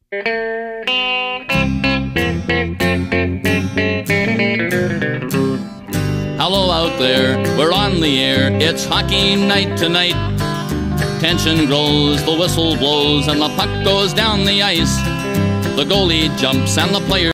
Hello out there, we're on the air, it's hockey night tonight. Tension grows, the whistle blows, and the puck goes down the ice. The goalie jumps and the players